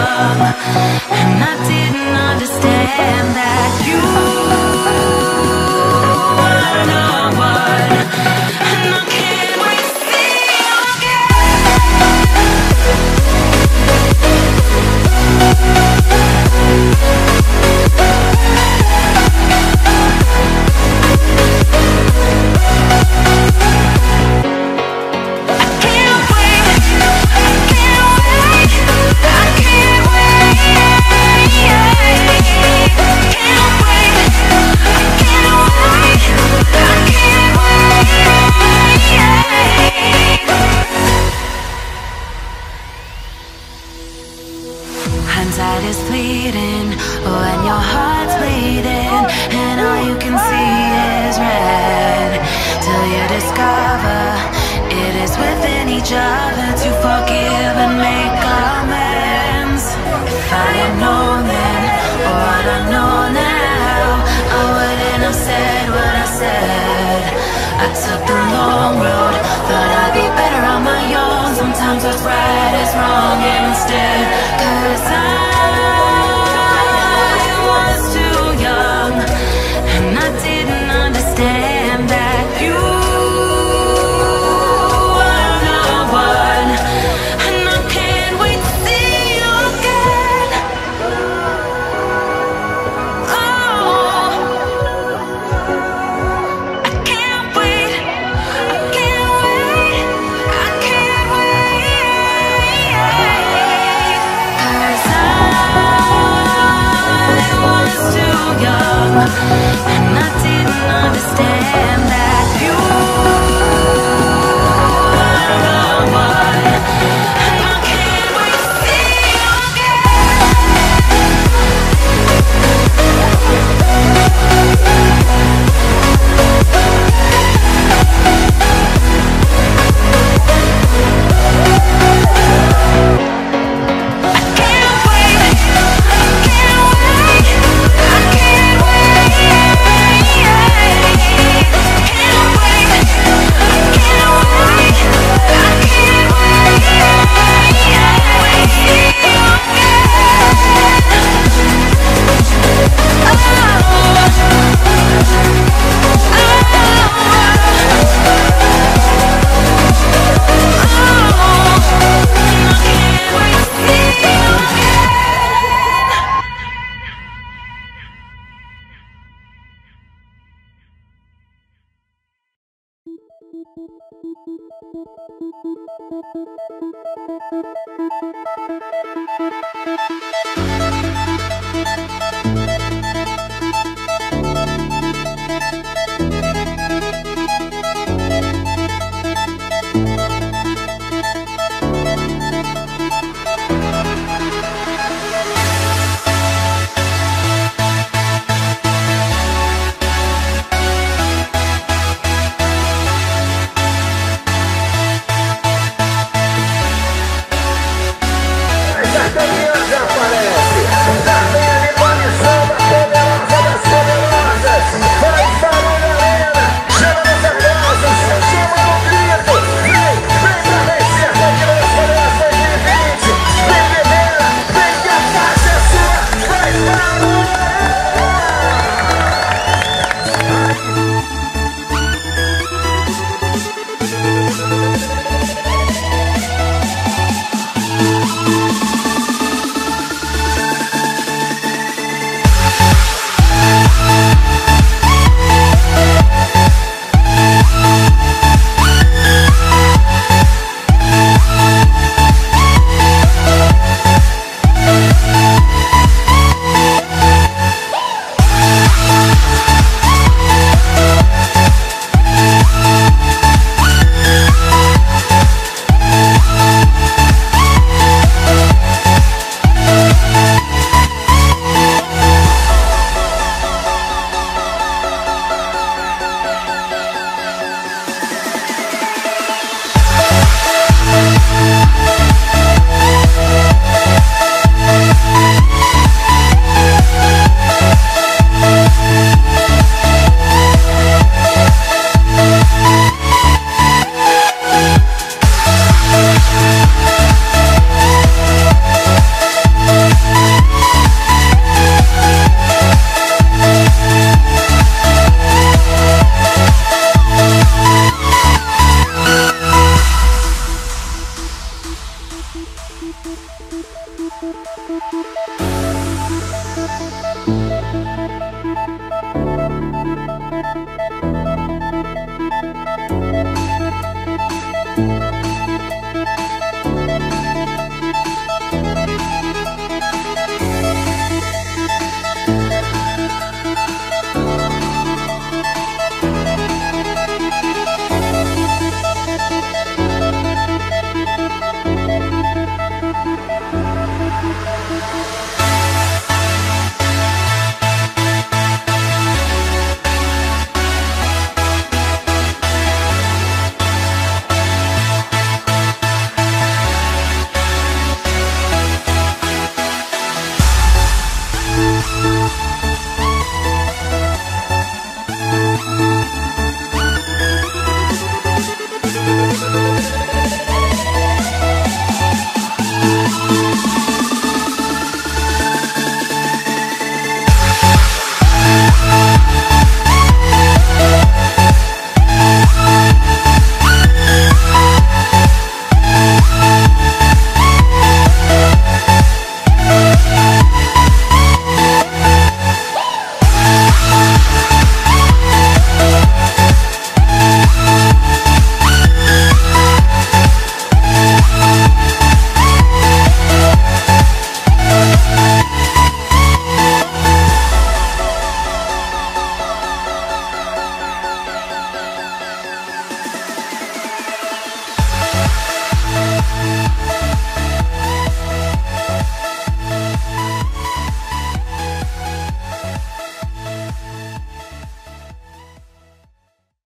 young, and I didn't understand that you were the one. And I can't wait to see you hindsight is fleeting when your heart's bleeding and all you can see is red, till you discover it is within each other to forgive and make amends. If I had known then what I know now, I wouldn't have said what I said. I took the long road, thought I'd be better on my own. Sometimes what's right is wrong instead, 'cause I was too young, and I didn't understand that you were the one. And I can't wait to see you again. Oh, I can't wait, I can't wait, I can't wait, 'cause I was too young, and I didn't understand that you were the one. And I can't wait to see you again.